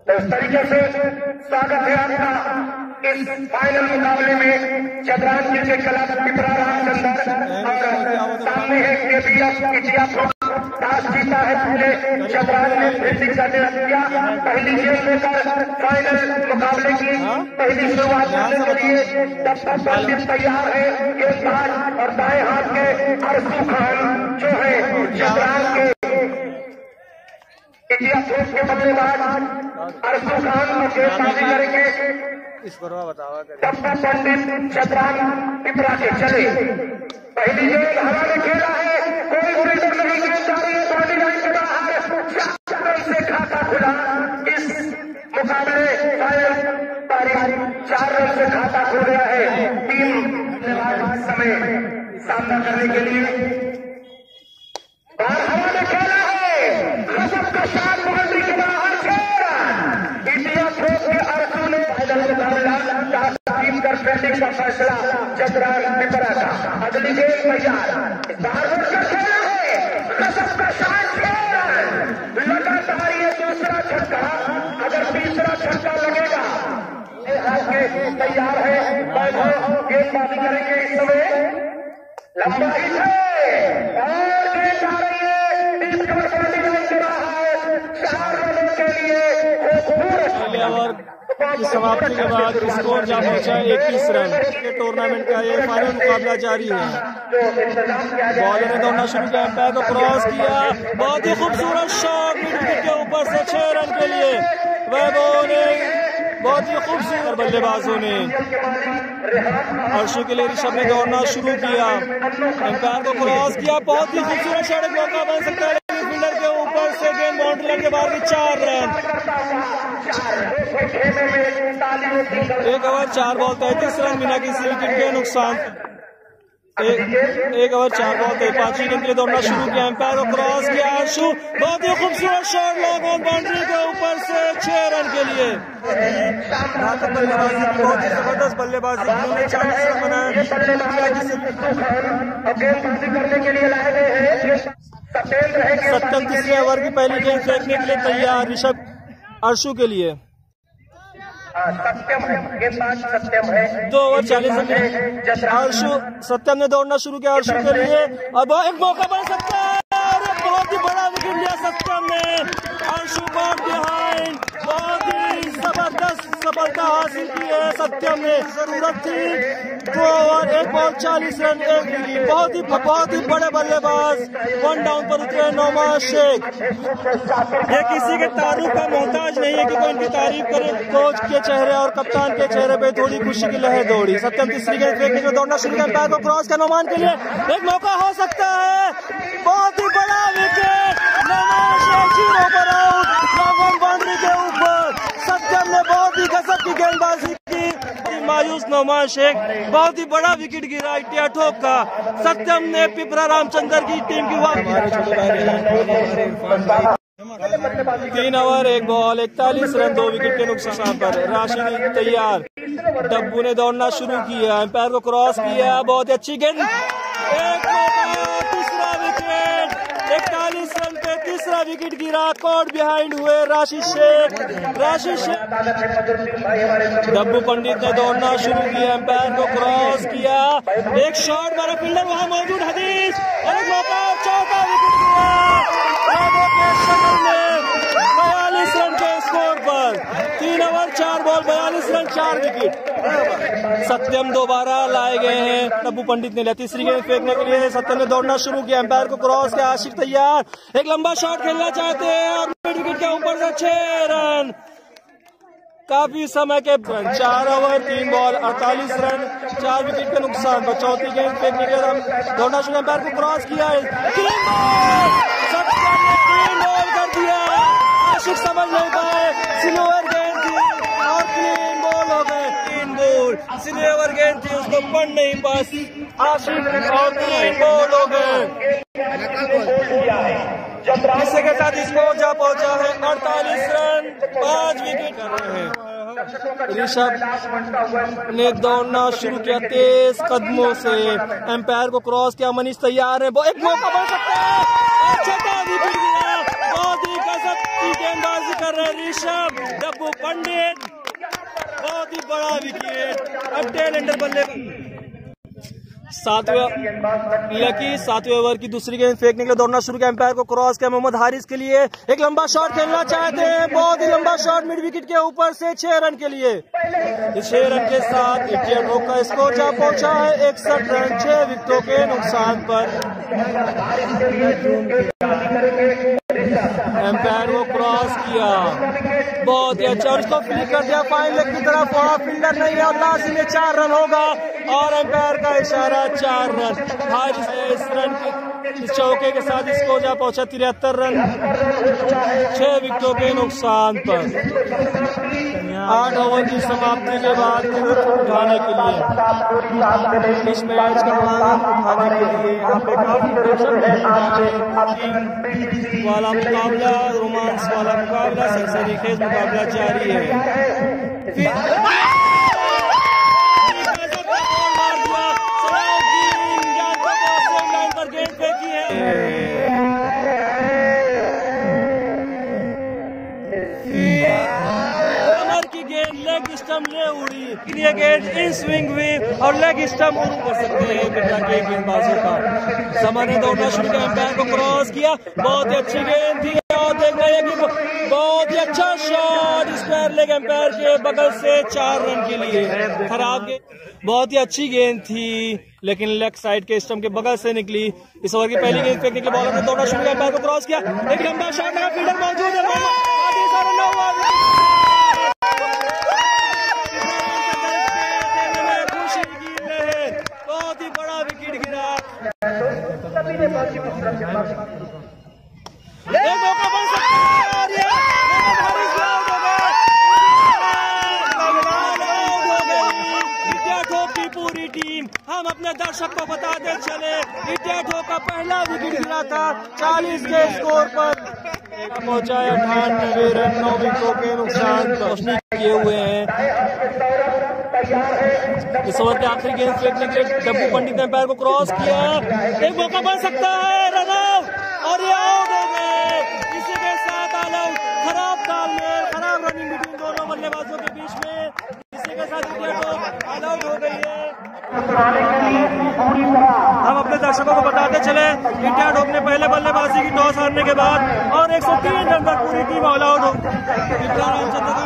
तो इस तरीके से स्वागत है आपका इस फाइनल मुकाबले में चतरान क्रिकेट क्लब पिपरा रामचंद्र और सामने है केपीएफ इटिया टॉस जीता है पहले चतरान ने फील्डिंग का निर्णय किया। पहली गेंद लेकर फाइनल मुकाबले की पहली शुरुआत करने के लिए तब तक तैयार है गेंदबाज और दाएं हाथ के अरसू खान जो है चतरान के इंडिया फोर्स के बल्लेबाज अरसू खान और गेंदबाजी करेंगे डब्बा पंडित चतरान पिपरा के चले। पहली गेंद हवा में खेला है, कोई फील्डर नहीं, गेंद जा रही है बॉडी लाइन के बाहर, 4 रन से खाता खुला। इस मुकाबले तारीख 4 रन से खाता खुल गया है टीम समय सामना करने के लिए। और हवा में खेला है, गजब का शॉट बाउंड्री के बाहर, 6 रन। इंडिया फोर्स के अरसू ने फाइनल मुकाबला टीम कर फील्डिंग का फैसला चतरान पिपरा का। अगली गेंद तैयार, बाहर बढ़कर खेला है, गजब का शॉट, 6 रन। लगातार ये दूसरा छक्का, अगर तीसरा छक्का लगेगा तैयार है वैभव, गेंदबाजी करेंगे इस समय, लंबा ही है और गेंद आ रही है इस बॉडी लाइन के बाहर, 4 रनों के लिए खूबसूरत। इस समाप्ति के बाद स्कोर जा पहुंचा 21 रन। टूर्नामेंट का ये फाइनल मुकाबला जारी है। बॉलर ने दौड़ना शुरू किया, एम्पायर को क्रॉस किया, बहुत ही खूबसूरत शॉट मिड विकेट के ऊपर से 6 रन के लिए वैभव ने, बहुत ही खूबसूरत बल्लेबाजों ने। अर्शु के लिए ऋषभ ने दौड़ना शुरू किया, एम्पायर को क्रॉस किया, बहुत ही खूबसूरत शॉट, मौका बन सकता है फील्डर के ऊपर से गेंद बाउंड्री लाइन के बाहर भी 4 रन। 1 ओवर 4 बॉल 33 रन बिना किसी विकेट के नुकसान। 1 ओवर 4 बॉल 5वीं गेंद के लिए दौड़ना शुरू किया, एम्पायर को क्रॉस किया, अर्शु बहुत ही खूबसूरत शॉट लॉन्ग ऑन बाउंड्री के ऊपर से 6 रन के लिए। बल्लेबाजी, बहुत ही जबरदस्त बल्लेबाजी, उन्होंने 40 रन बनाए। करने के लिए लाए गए हैं सत्यम तीसरे ओवर की पहली गेंद फेंकने के लिए तैयार ऋषभ अर्शु के लिए। सत्यम है गेंदबाज, सत्यम है। 2 ओवर 40 रन। अर्शु, सत्यम ने दौड़ना शुरू किया अर्शु के लिए, अब एक मौका बन सकता है और बहुत ही बड़ा विकेट लिया सत्यम ने। अर्शु बॉल बिहाइंड, बहुत ही जबरदस्त सफलता हासिल की है सत्यम ने। जरूरत थी 2 ओवर 1 बॉल 40 रन, बहुत ही बड़े बल्लेबाज 1 डाउन पर उतरे नौमान शेख। ये किसी के तारीफ का मोहताज नहीं है कि कोई इनकी तारीफ करे। कोच के चेहरे और कप्तान के चेहरे पे थोड़ी खुशी की लहर दौड़ी। सत्यम तीसरी गेंद फेंकने के दौड़ना शुरू किया, पैर को क्रॉस का नौमान के लिए एक मौका हो सकता है, बहुत ही बड़ा विकेट, नौमान शेख 0 पर आउट, लॉन्ग बाउंड्री के ऊपर। सत्यम ने बहुत ही गजब की गेंदबाजी की, मायूस नौमान शेख, बहुत ही बड़ा विकेट गिरा इंडिया ठोक का। सत्यम ने पिपरा रामचंद्र की टीम की 3 ओवर 1 बॉल 41 रन 2 विकेट के नुकसान पर। राशिद तैयार, डब्बू ने दौड़ना शुरू किया, एम्पायर को क्रॉस किया, बहुत अच्छी गेंद, एक मौका, तीसरा विकेट, 41 रन पे तीसरा विकेट गिरा। कॉट बिहाइंड हुए राशिद शेख। डब्बू पंडित ने दौड़ना शुरू किया, एम्पायर को क्रॉस किया, एक शॉट मारा, फील्डर वहां मौजूद, हदीस, और एक मौका, चौथा विकेट गिरा। 42 रन के स्कोर पर 3 over 4 ball 42 run 4 wicket. Satyam दोबारा लाए गए हैं, डब्बू पंडित ने लिया तीसरी गेंद फेंकने के लिए। सत्यम ने दौड़ना शुरू किया, एम्पायर को क्रॉस किया, आशिक तैयार, एक लंबा शॉट खेलना चाहते हैं और मिड विकेट के ऊपर से 6 रन। काफी समय के 4 ओवर 3 बॉल 48 रन 4 विकेट के नुकसान पर। चौथी गेंद फेंकने के लिए दौड़ना शुरू, एम्पायर को क्रॉस किया, सत्यम ने 3 बॉल कर दिया। आशिक समझ नहीं पाए, स्लोअर गेंद थी और 3 बॉल हो गए। 3 बॉल, स्लोअर गेंद थी, उसको पढ़ नहीं पास आशिक और 3 बॉल हो गए। इसी के साथ स्कोर जा पहुंचा है 48 रन 5 विकेट कर रहे हैं। ऋषभ ने दौड़ना शुरू किया तेज कदमों से, एम्पायर को क्रॉस किया, मनीष तैयार है, एक मौका बन सकता है, छठा विकेट गिरा। बहुत ही गजब की गेंदबाजी कर रहे हैं ऋषभ। डब्बू पंडित, बहुत ही बड़ा विकेट। अब टेल एंडर बल्ले सातवें ओवर की दूसरी गेंद फेंकने के लिए दौड़ना शुरू किया। एम्पायर को क्रॉस किया मोहम्मद हारिस के लिए, एक लंबा शॉट खेलना चाहते हैं, बहुत ही लंबा शॉट मिड विकेट के ऊपर से 6 रन के लिए। 6 रन के साथ इंडियन रोक का स्कोर जा पहुंचा है 61 रन 6 विकेटों के नुकसान पर। एम्पायर को क्रॉस किया, बहुत ही अच्छा, और उसको फ्लिक कर दिया फाइन लेग की तरफ। वहां फील्डर नहीं है और लास्ट में 4 रन होगा और एम्पायर का इशारा 4 रन। हारिस इस रन के इस चौके के साथ इसको जा पहुंचा 73 रन 6 विकेटों के नुकसान पर। 8 ओवर की समाप्ति के बाद उठाने के लिए इस मैच का आनंद उठाने के लिए यहाँ पे काफी वाला मुकाबला, रोमांस वाला मुकाबला, सनसनीखेज मुकाबला जारी है। स्टंप ले उड़ी, ये गेंद इन स्विंग हुई और लेग स्टंप उड़ कर सकते हैं बिरला के गेंदबाजों का। समय ने दौड़ना शुरू किया, एम्पायर को क्रॉस किया, बहुत ही अच्छी गेंद थी और देख रहे हैं कि बहुत ही अच्छा शॉट स्क्वायर लेग एम्पायर के बगल से 4 रन के लिए। खराब गेंद, बहुत ही अच्छी गेंद थी लेकिन लेग साइड के स्टंप के बगल से निकली। इस ओवर की पहली गेंद फेंकने के लिए बॉलर ने दौड़ना शुरू किया, एम्पायर को क्रॉस किया, एक लंबा शॉट लगा, फील्डर मौजूद है, बहुत ही बड़ा विकेट गिरा। एक मौका बन सकता है, इंडिया ठोक की पूरी टीम। हम अपने दर्शक को बताते चले, इंडिया ठोक का पहला विकेट गिरा था 40 के स्कोर पर, पहुंचा 98 रन 9 विकेटों के नुकसान रोशनी किए हुए हैं। इस ओवर के आखिरी गेंद फेंकने के लिए डब्बू पंडित ने एम्पायर को क्रॉस किया, एक मौका बन सकता है, रन आउट और ये आउट हो गए। इसी के साथ ऑल आउट, खराब तालमेल, खराब रनिंग बिटवीन दोनों बल्लेबाजों के बीच में, इसी के साथ इंडिया टॉप ऑल आउट हो गई है। हम अपने दर्शकों को बताते चले, इंडिया टॉप ने पहले बल्लेबाजी की टॉस हारने के बाद और 103 रन पर पूरी टीम ऑल आउट हो।